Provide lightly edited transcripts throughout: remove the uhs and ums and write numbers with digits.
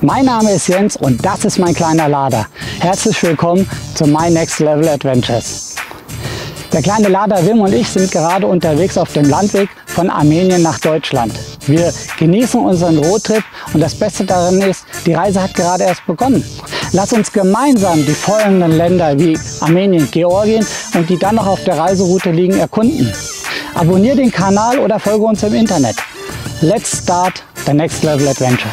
Mein Name ist Jens und das ist mein kleiner Lader. Herzlich willkommen zu My Next Level Adventures. Der kleine Lader Wim und ich sind gerade unterwegs auf dem Landweg von Armenien nach Deutschland. Wir genießen unseren Roadtrip und das Beste daran ist, die Reise hat gerade erst begonnen. Lass uns gemeinsam die folgenden Länder wie Armenien, Georgien und die dann noch auf der Reiseroute liegen erkunden. Abonniere den Kanal oder folge uns im Internet. Let's start the Next Level Adventures.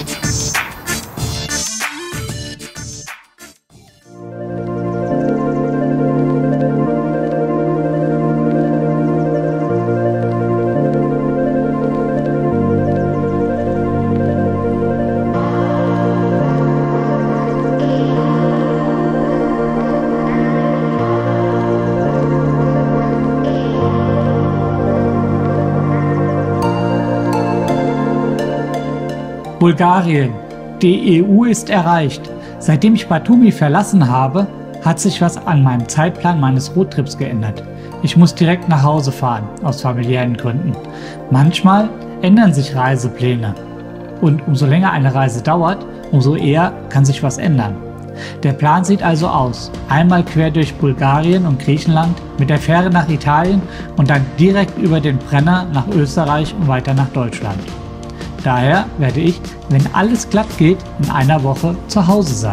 Bulgarien. Die EU ist erreicht. Seitdem ich Batumi verlassen habe, hat sich was an meinem Zeitplan meines Roadtrips geändert. Ich muss direkt nach Hause fahren, aus familiären Gründen. Manchmal ändern sich Reisepläne. Und umso länger eine Reise dauert, umso eher kann sich was ändern. Der Plan sieht also aus: einmal quer durch Bulgarien und Griechenland, mit der Fähre nach Italien und dann direkt über den Brenner nach Österreich und weiter nach Deutschland. Daher werde ich, wenn alles glatt geht, in einer Woche zu Hause sein.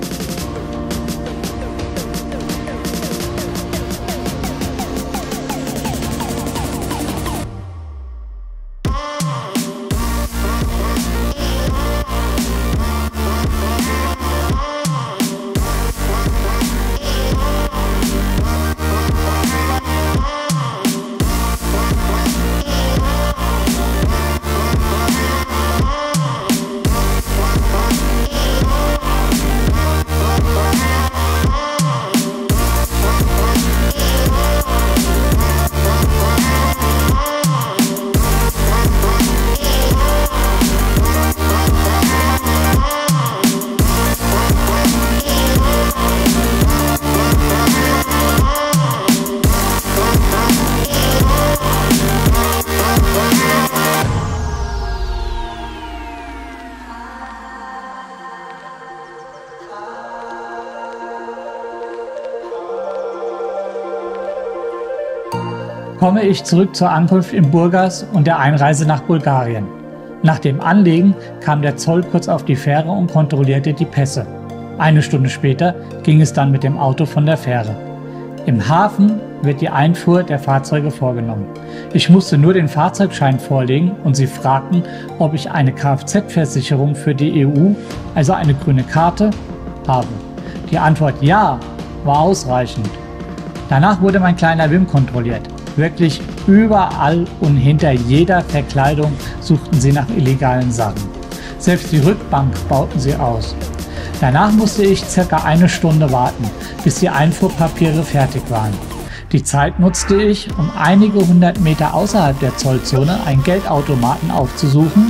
Komme ich zurück zur Ankunft in Burgas und der Einreise nach Bulgarien. Nach dem Anlegen kam der Zoll kurz auf die Fähre und kontrollierte die Pässe. Eine Stunde später ging es dann mit dem Auto von der Fähre. Im Hafen wird die Einfuhr der Fahrzeuge vorgenommen. Ich musste nur den Fahrzeugschein vorlegen und sie fragten, ob ich eine Kfz-Versicherung für die EU, also eine grüne Karte, habe. Die Antwort ja war ausreichend. Danach wurde mein kleiner Wim kontrolliert. Wirklich überall und hinter jeder Verkleidung suchten sie nach illegalen Sachen. Selbst die Rückbank bauten sie aus. Danach musste ich ca. eine Stunde warten, bis die Einfuhrpapiere fertig waren. Die Zeit nutzte ich, um einige hundert Meter außerhalb der Zollzone einen Geldautomaten aufzusuchen,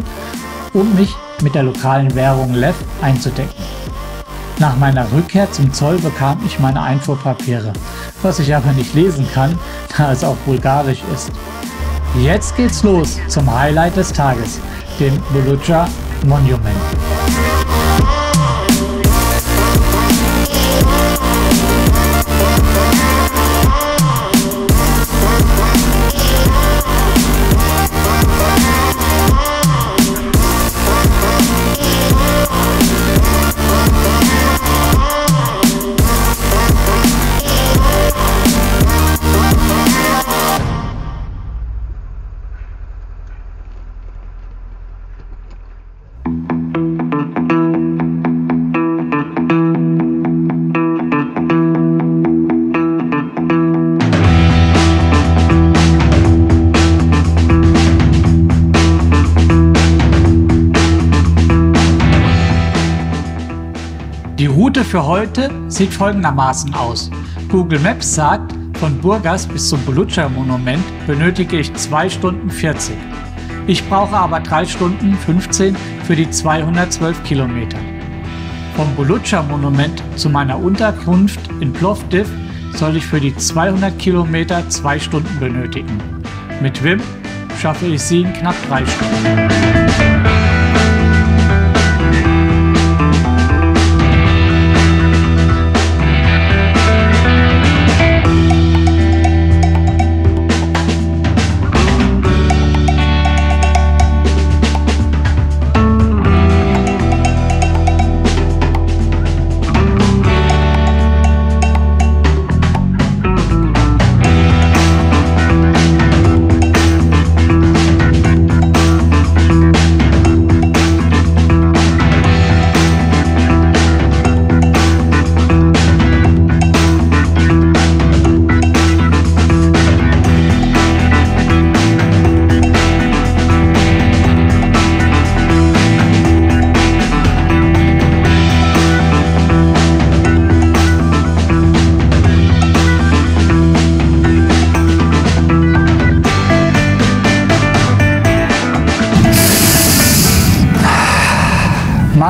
um mich mit der lokalen Währung Lev einzudecken. Nach meiner Rückkehr zum Zoll bekam ich meine Einfuhrpapiere, was ich aber nicht lesen kann, da es auf Bulgarisch ist. Jetzt geht's los zum Highlight des Tages, dem Bulucha Monument. Die Route für heute sieht folgendermaßen aus. Google Maps sagt, von Burgas bis zum Bulucha Monument benötige ich 2 Stunden 40. Ich brauche aber 3 Stunden 15 für die 212 Kilometer. Vom Bulucha Monument zu meiner Unterkunft in Plovdiv soll ich für die 200 Kilometer 2 Stunden benötigen. Mit Wim schaffe ich sie in knapp 3 Stunden.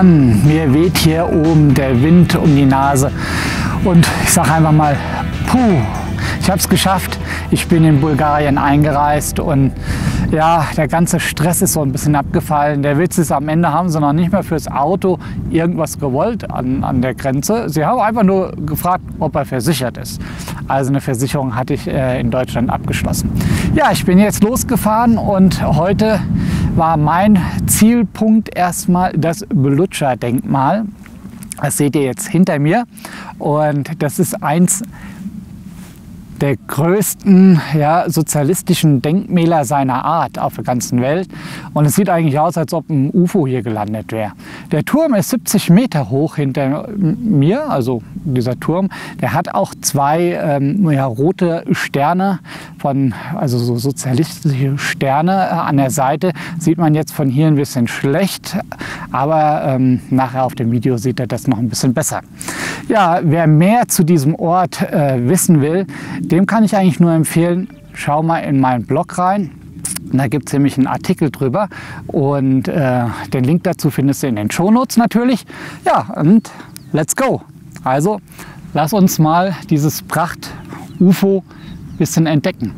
Mann, mir weht hier oben der Wind um die Nase. Und ich sage einfach mal, puh, ich habe es geschafft. Ich bin in Bulgarien eingereist und ja, der ganze Stress ist so ein bisschen abgefallen. Der Witz ist, am Ende haben sie noch nicht mehr fürs Auto irgendwas gewollt an der Grenze. Sie haben einfach nur gefragt, ob er versichert ist. Also eine Versicherung hatte ich in Deutschland abgeschlossen. Ja, ich bin jetzt losgefahren und heute war mein Zielpunkt erstmal das Belutscher-Denkmal. Das seht ihr jetzt hinter mir und das ist eins der größten sozialistischen Denkmäler seiner Art auf der ganzen Welt. Und es sieht eigentlich aus, als ob ein UFO hier gelandet wäre. Der Turm ist 70 Meter hoch hinter mir, also dieser Turm. Der hat auch zwei rote Sterne, also so sozialistische Sterne an der Seite. Sieht man jetzt von hier ein bisschen schlecht, aber nachher auf dem Video sieht er das noch ein bisschen besser. Ja, wer mehr zu diesem Ort wissen will, dem kann ich eigentlich nur empfehlen, schau mal in meinen Blog rein. Da gibt es nämlich einen Artikel drüber und den Link dazu findest du in den Shownotes natürlich. Ja, und let's go! Also, lass uns mal dieses Pracht-UFO ein bisschen entdecken.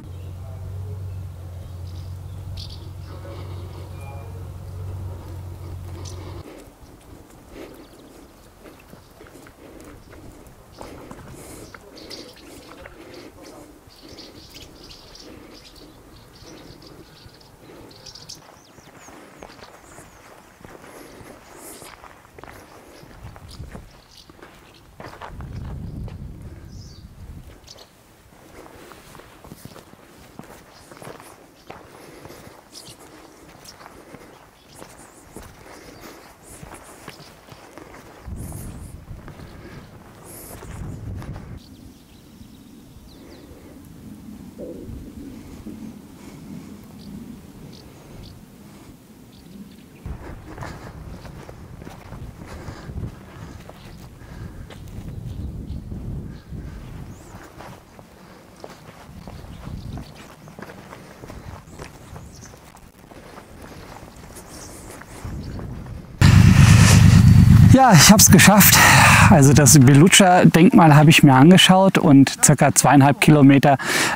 Ja, ich habe es geschafft. Also das Belutscher-Denkmal habe ich mir angeschaut und ca. 2,5 Kilometer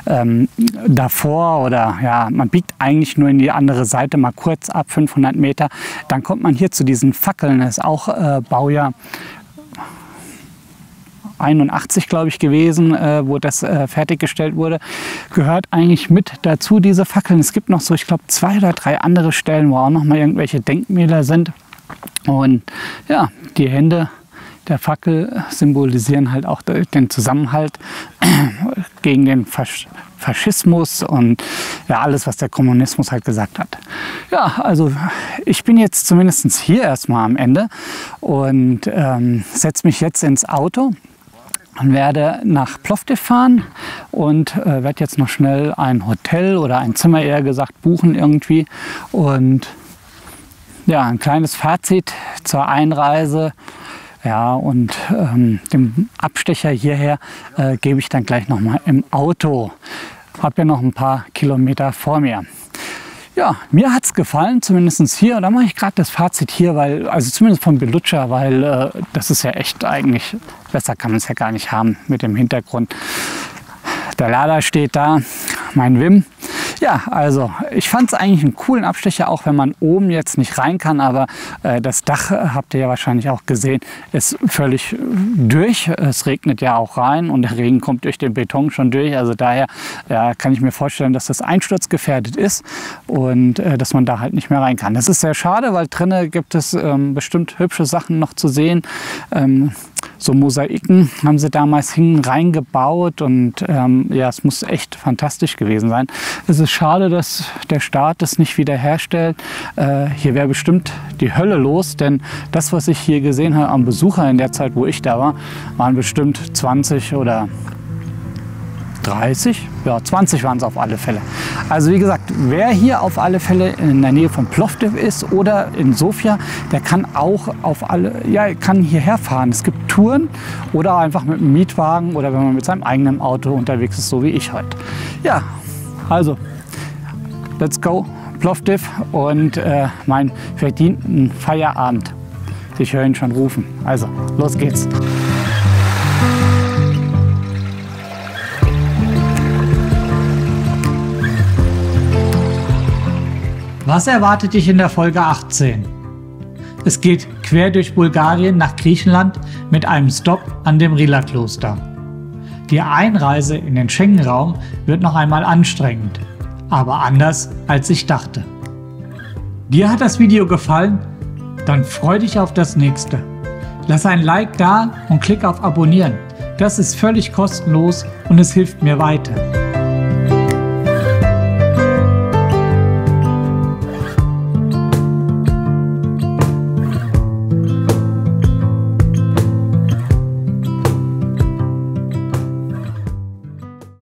davor oder ja, man biegt eigentlich nur in die andere Seite, mal kurz ab 500 Meter. Dann kommt man hier zu diesen Fackeln, das ist auch Baujahr 81, glaube ich, gewesen, wo das fertiggestellt wurde, gehört eigentlich mit dazu, diese Fackeln. Es gibt noch so, ich glaube, 2 oder 3 andere Stellen, wo auch noch mal irgendwelche Denkmäler sind. Und ja, die Hände der Fackel symbolisieren halt auch den Zusammenhalt gegen den Faschismus und ja, alles, was der Kommunismus halt gesagt hat. Ja, also ich bin jetzt zumindest hier erstmal am Ende und setze mich jetzt ins Auto und werde nach Plovdiv fahren und werde jetzt noch schnell ein Hotel oder ein Zimmer, eher gesagt, buchen irgendwie. Und ja, ein kleines Fazit zur Einreise. Ja, und den Abstecher hierher gebe ich dann gleich noch mal im Auto. Habe ja noch ein paar Kilometer vor mir. Ja, mir hat es gefallen, zumindest hier. Und da mache ich gerade das Fazit hier, weil, also zumindest von Belutscher, weil das ist ja echt eigentlich, besser kann man es ja gar nicht haben mit dem Hintergrund. Der Lada steht da, mein Wim. Ja, also ich fand es eigentlich einen coolen Abstecher, auch wenn man oben jetzt nicht rein kann, aber das Dach, habt ihr ja wahrscheinlich auch gesehen, ist völlig durch. Es regnet ja auch rein und der Regen kommt durch den Beton schon durch. Also daher kann ich mir vorstellen, dass das einsturzgefährdet ist und dass man da halt nicht mehr rein kann. Das ist sehr schade, weil drinnen gibt es bestimmt hübsche Sachen noch zu sehen. So Mosaiken haben sie damals reingebaut und ja, es muss echt fantastisch gewesen sein. Es ist schade, dass der Staat das nicht wiederherstellt. Hier wäre bestimmt die Hölle los, denn das, was ich hier gesehen habe am Besucher in der Zeit, wo ich da war, waren bestimmt 20 oder 30, ja 20 waren es auf alle Fälle. Also wie gesagt, wer hier auf alle Fälle in der Nähe von Plovdiv ist oder in Sofia, der kann auch kann hierher fahren. Es gibt Touren oder einfach mit einem Mietwagen oder wenn man mit seinem eigenen Auto unterwegs ist, so wie ich heute. Ja, also let's go Plovdiv und meinen verdienten Feierabend. Ich höre ihn schon rufen. Also, los geht's. Was erwartet dich in der Folge 18? Es geht quer durch Bulgarien nach Griechenland mit einem Stopp an dem Rila-Kloster. Die Einreise in den Schengen-Raum wird noch einmal anstrengend, aber anders als ich dachte. Dir hat das Video gefallen? Dann freu dich auf das nächste. Lass ein Like da und klick auf Abonnieren. Das ist völlig kostenlos und es hilft mir weiter.